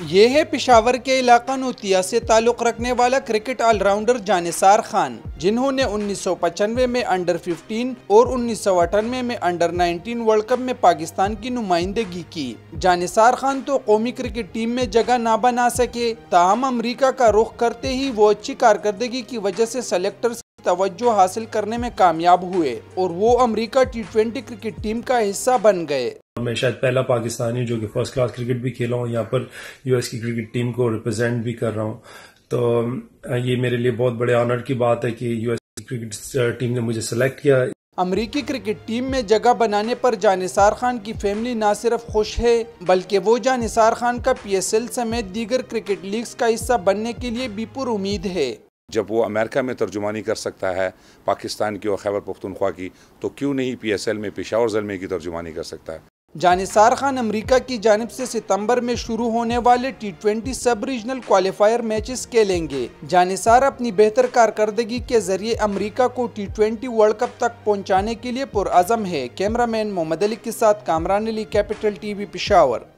یہ ہے پشاور کے علاقہ نوتیا سے تعلق رکھنے والا cricket all rounder Jannisar Khan, جنہوں نے 1995 میں انڈر 15 اور 1998 میں انڈر 19 ورلڈ کپ میں پاکستان کی نمائندگی کی۔ جانثار خان تو قومی کرکٹ ٹیم میں جگہ نہ بنا سکے، تاہم امریکہ کا رخ کرتے ہی وہ اچھی کارکردگی کی وجہ سے سلیکٹرز کی توجہ حاصل کرنے میں کامیاب ہوئے اور وہ امریکہ T20 کرکٹ ٹیم کا حصہ بن گئے۔ میں شاید پہلا پاکستانی جو کہ فرسٹ کلاس کرکٹ بھی کھیلا ہوں، یہاں پر یو ایس کی کرکٹ ٹیم کو ریپرزینٹ بھی کر رہا ہوں، تو یہ میرے لیے بہت بڑے آنر کی بات ہے کہ یو ایس کی کرکٹ ٹیم نے مجھے سلیکٹ کیا۔ امریکی کرکٹ ٹیم میں جگہ بنانے پر جانثار خان کی فیملی نہ صرف خوش ہے بلکہ وہ جانثار خان کا PSL سمیت دیگر کرکٹ لیگز کا حصہ بننے کے لیے بھی پر امید ہے۔ جب وہ امریکہ میں ترجمانی کر سکتا ہے پاکستان کی اور خیبر پختونخوا کی، تو کیوں نہیں PSL میں پشاور زلمے کی ترجمانی کر سکتا ہے۔ جانثار خان امریکہ کی جانب سے ستمبر میں شروع ہونے والے T20 sub regional qualifier matches کھیلیں گے۔ جانثار اپنی بہتر کارکردگی کے ذریعے امریکہ کو T20 ورلڈ کپ تک پہنچانے کے لیے پرعزم ہے۔ کیمرہ مین محمد علی کے ساتھ کامران علی، کیپٹل TV پشاور۔